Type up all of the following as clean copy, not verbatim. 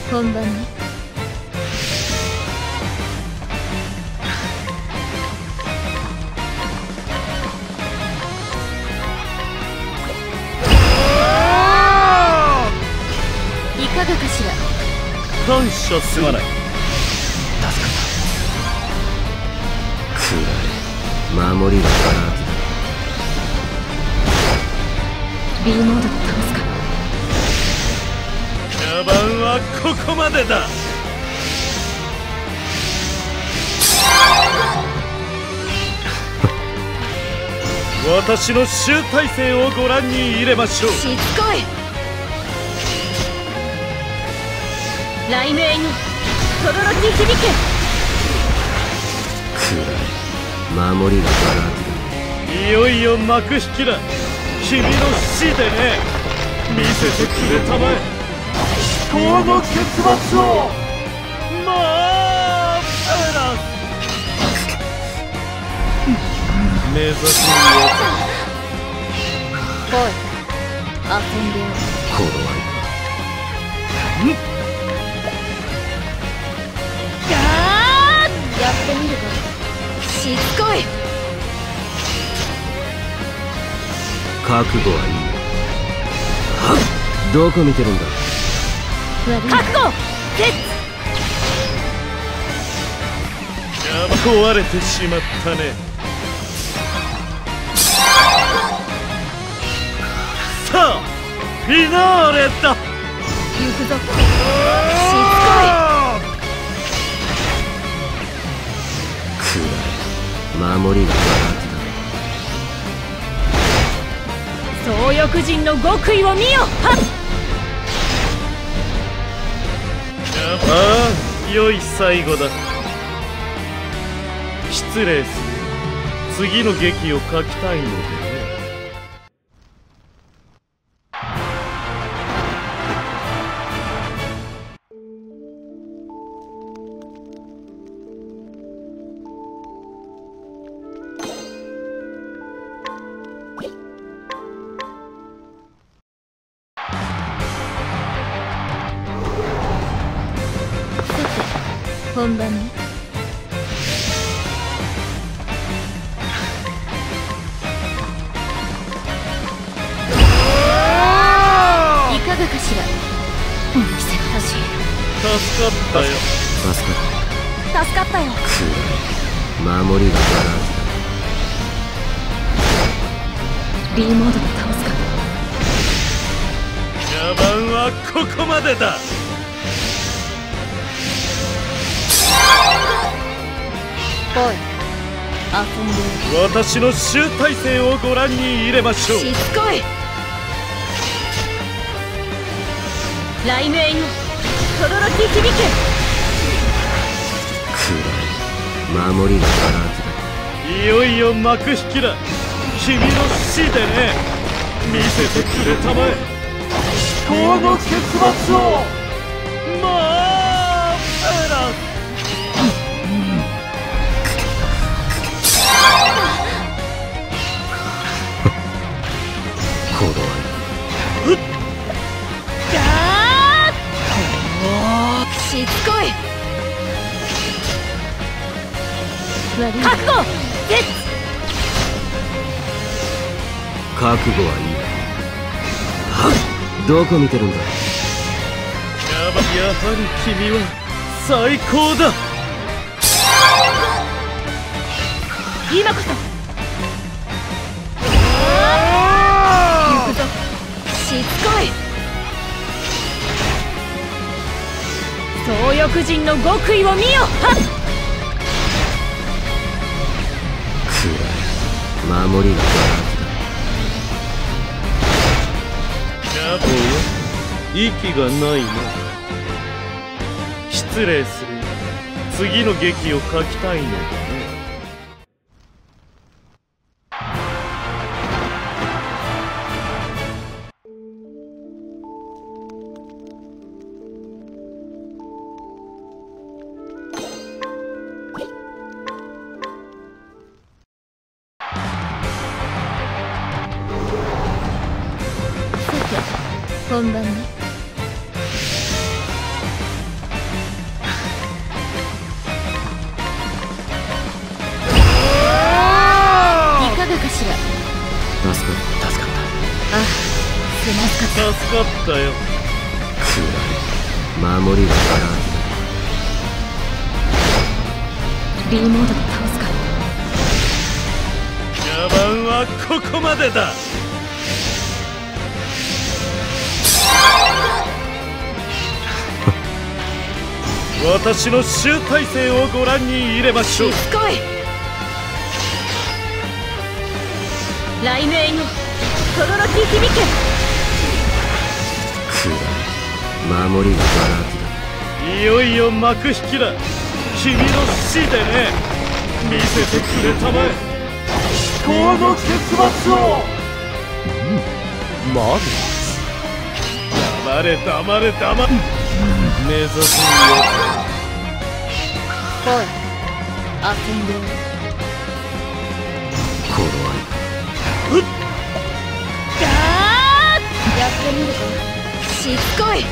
本番ね。いかがかしら。 感謝すまない。助かった。 暗い守りがガラ空きだ。 B モードで倒すか。 茶番はここまでだ。私の集大成をご覧に入れましょう。 しつこい。雷鳴に轟き響け。 暗い守りがガラ空きだ。 いよいよ幕引きだ。君の死でね。見せてくれたまえ。死闘の結末を。まあ目指すよ。 おい、遊んでよ。 この愛やってみるか。しつこい。 覚悟はいい。どこ見てるんだ。 覚悟ゲッツ。 壊れてしまったね。さあフィナーレだ。 行くぞ。しつこい。 暗い守りがガラ空きだ。 総翼人の極意を見よ。はっ。 ああ、良い最後だ。失礼する。次の劇を書きたいのでね。 本番ね。いかがかしら。お見せたし。 助かったよ。 助かったよ。 暗い守りがガラ空きだ。 B モードで倒すか。 茶番はここまでだ。 おい、遊んでよ。 私の集大成をご覧に入れましょう。 しつこい。雷鳴に轟き響け。 暗い守りがガラ空きだ。 いよいよ幕引きだ。君の死でね。見せてくれたまえ。死闘の結末を。まあしつこい。覚悟ゲッツ。 覚悟はいい。どこ見てるんだ。 やはり君は最高だ。 今こそ。行くぞ。しつこい。総翼人の極意を見よ。はっ。 暗い守りがガラ空きだ。 おや、息がないな。失礼する。次の劇を書きたいのでね。 本番ね。 助かった。 あ、すまずかっ助かったよ。 くらい守りがバラーた。B モードで倒すか。 野蛮はここまでだ。私の集大成をご覧に入れましょう。 しつこい。雷鳴の轟き響け。 くらい守りがバラーテいよいよ幕引きだ。君の死でね。見せてくれたまえ。至高の結末を。 マ黙れ黙れ黙れ。目指すよ。 おい、遊んでおる。 頃合いやってみるか。しつこい。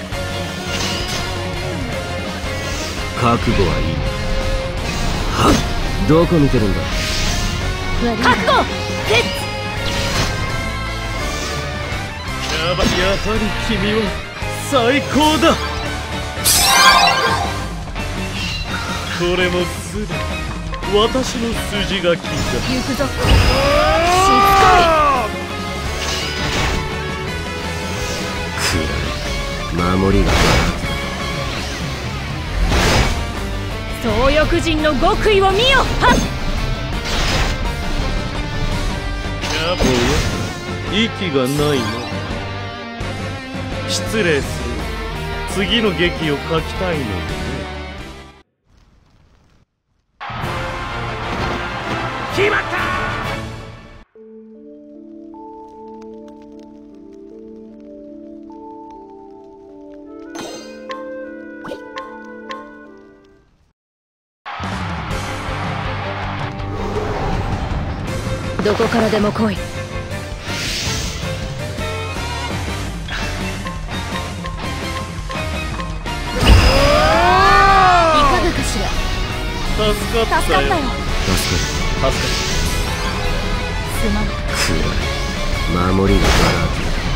覚悟はいい。はっ、どこ見てるんだ。 覚悟絶。 やはり君は最高だ。これもすべて私の筋書きだ。 行くぞ。しつこくらい守りがバラーテ総翼人の極意を見よ。はっ。 やぼや息がないの。失礼する。次の劇を書きたいのでね。決まった。 どこからでも来い。いかがかしら。 助かったよ。 助かったよ。 助かった。 すまん。 くらい守りがバラー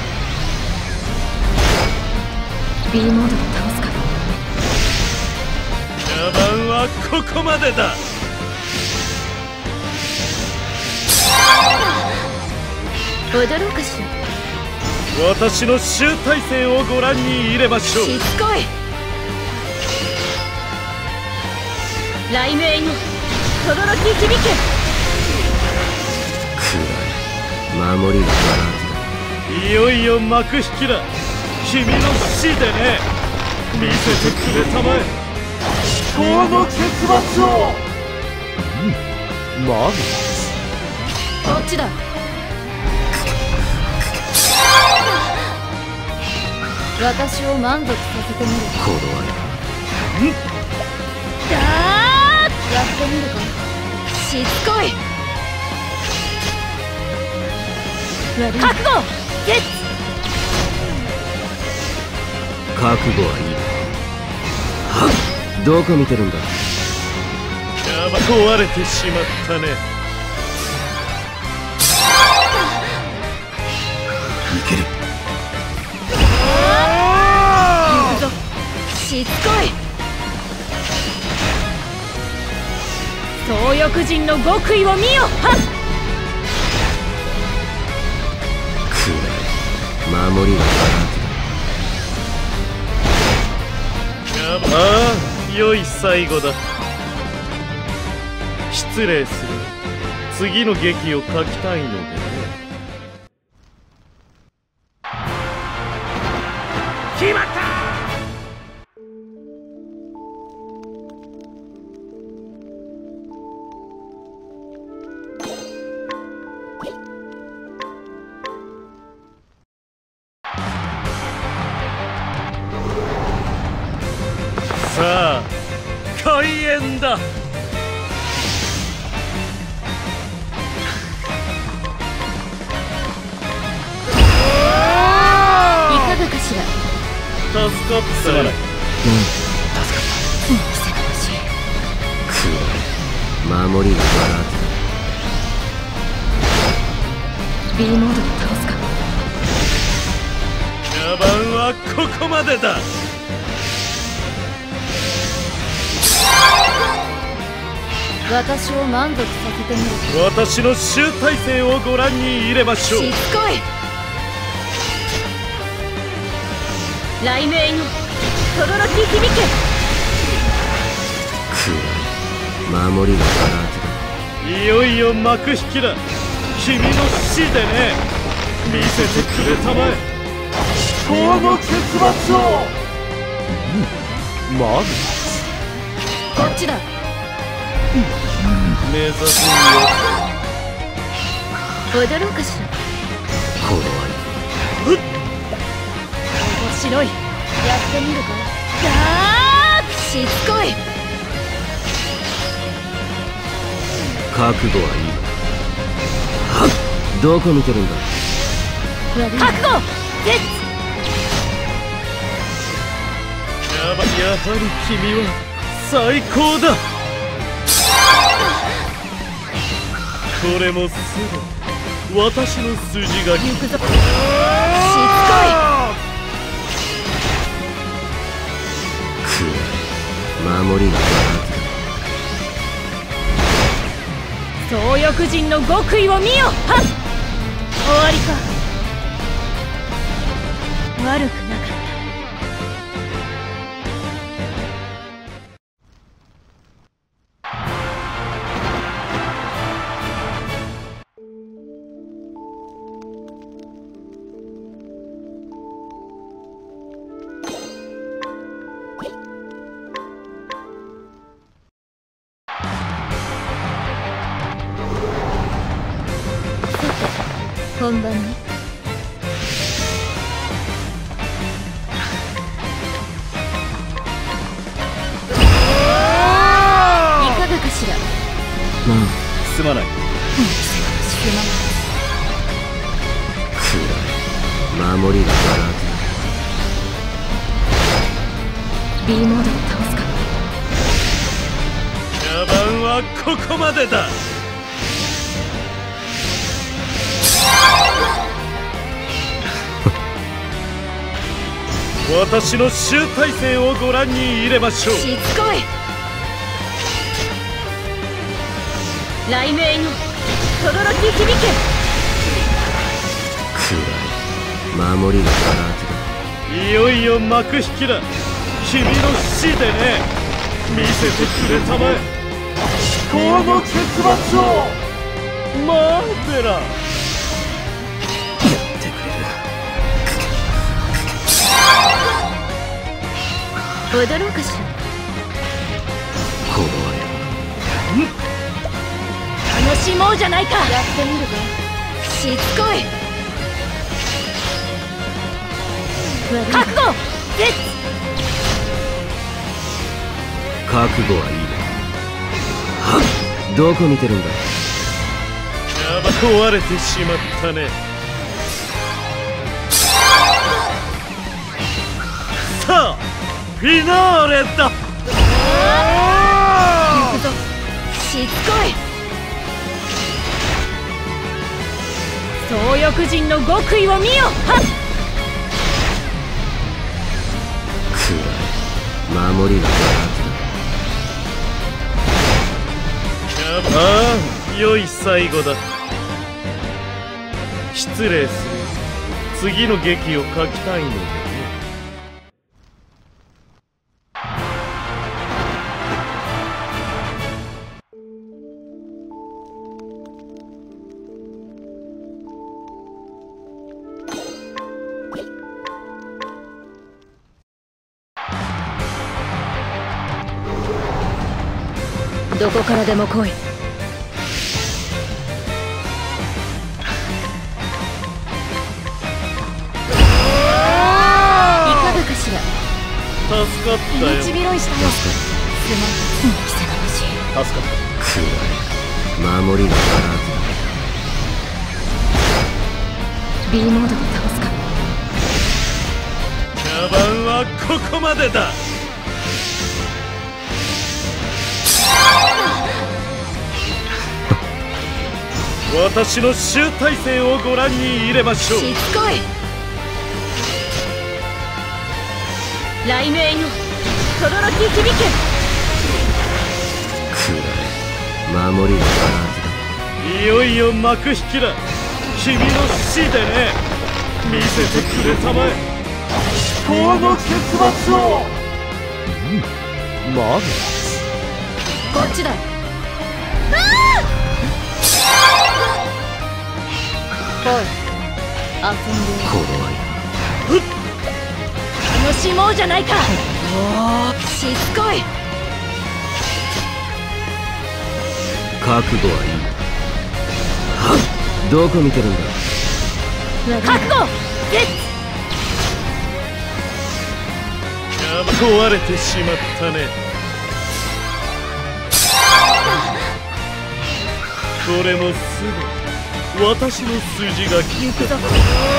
テ B モードで倒すか。 野蛮はここまでだ。 踊ろうかしら。 私の集大成をご覧に入れましょう。 しつこい。雷鳴の轟き響け。 くらい守りがバラーテいよいよ幕引きだ。君の死でね。見せてくれたまえ。至高の結末を。 マこっちだ。私を満足させてみる。 頃合いやってみるか。しつこい。覚悟絶。 覚悟はいい。はっ、どこ見てるんだ。 やば壊れてしまったね。 いける。 行くぞ。しつこい。総翼人の極意を見よ。はっ。 くらい守りがバラーテああ、良い最後だ。失礼する。次の劇を書きたいのでね。決まった。さあ開演だ。助かったよ。 助かった。 見せてほしい。 くらい守りがバラーテ B モードで倒すか。 野蛮はここまでだ。 私を満足させてみる。 私の集大成をご覧に入れましょう。 しつこい。雷鳴の轟き響け。 守りがバラートだ。 いよいよ幕引きだ。君の死でね。見せてくれたまえ。死闘の結末を。マグこっちだ。 目指すよ。 踊ろうかしら。 これは面白い。やってみるか。ガーッしつこい。 覚悟はいい。はっ、どこ見てるんだ。 覚悟ゼッツ。 やはり君は最高だ。これもすべて私の筋が行くぞ。しつこい。 守りがバラートだ。 総翼人の極意を見よ。はっ、終わりか。悪くなかった。本番ね。いかがかしら。 すまない。 守りがバラートだ。 B モードで倒すか。 野蛮はここまでだ。私の集大成をご覧に入れましょう。 しつこい。雷鳴の轟き響け。 守りがバラートだ。 いよいよ幕引きだ。君の死でね。見せてくれたまえ。死闘の結末を。マーベラ。 やってくれる。 踊ろうかしら。 この楽しもうじゃないか。やってみるか。しつこい。覚悟ゼッツ。 覚悟はいいね。はっ、どこ見てるんだ。 やば壊れてしまったね。さあフィナーレだ。 行くぞ。しつこい。総翼人の極意を見よ。はっ、 守りがバラートだ。 ああ、良い最後だ。失礼する。次の劇を書きたいのでね。 どこからでも来い。いかがかしら。 助かったよ。 命拾いしたよ。すまん。見せが欲しい。 助かった。 守りがバラートだ。 B モードで倒すか。 野蛮はここまでだ。 私の集大成をご覧に入れましょう。 しつこい。雷鳴よ轟き響け。 くらえ、守りがバラーズだ。 いよいよ幕引きだ。君の死でね、見せてくれたまえ。至高の結末を。まだこっちだ。おい、遊んで頃合い楽しもうじゃないか。しつこい。 覚悟はいい。はっ、どこ見てるんだ。 覚悟絶。 壊れてしまったね。これもすぐ私の筋が行くぞ。しつこい。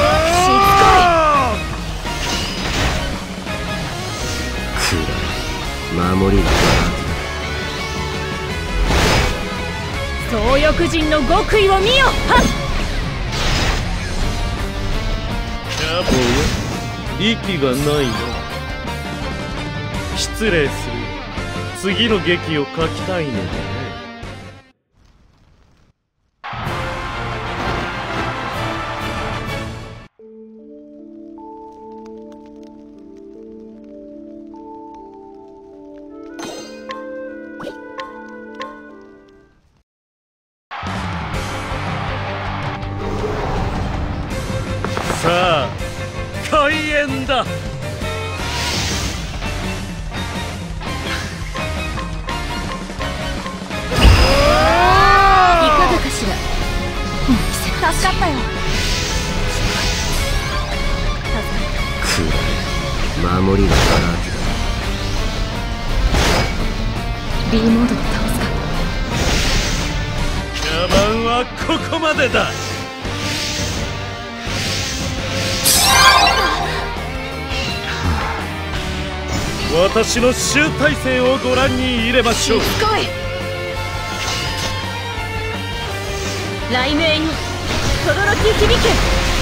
くらえ、守りがバラーズだ。 総翼人の極意を見よ。はっ。 おや、息がないな。失礼する。次の劇を書きたいのでね。さあ、開演だ。 助かったよ。 くらえ、守りがバラーズだ。 B モードで倒すか。 野蛮はここまでだ。私の集大成をご覧に入れましょう。 しつこい。雷鳴よ轟き響け。 く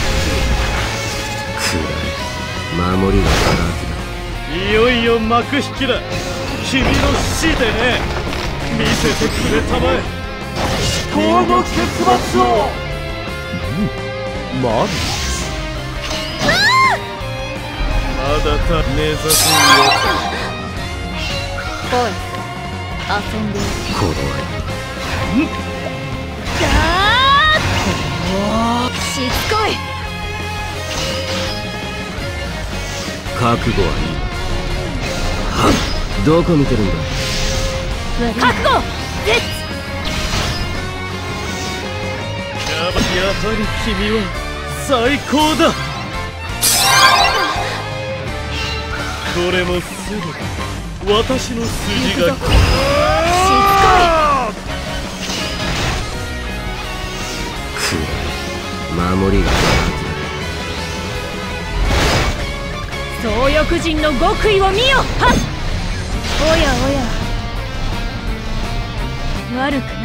らえ、守りがバラーズだ。 いよいよ幕引きだ。君の死でね、見せてくれたまえ。至高の結末を。まだまだたねざすよ。 おい、遊んで頃合いしつこい。 覚悟はいい。はっ、どこ見てるんだ。 覚悟絶。 やはり君は最高だ。これもすぐ私の筋が。 しつこい。 守りがバラーズだ。 総翼人の極意を見よ。はっ。おやおや悪く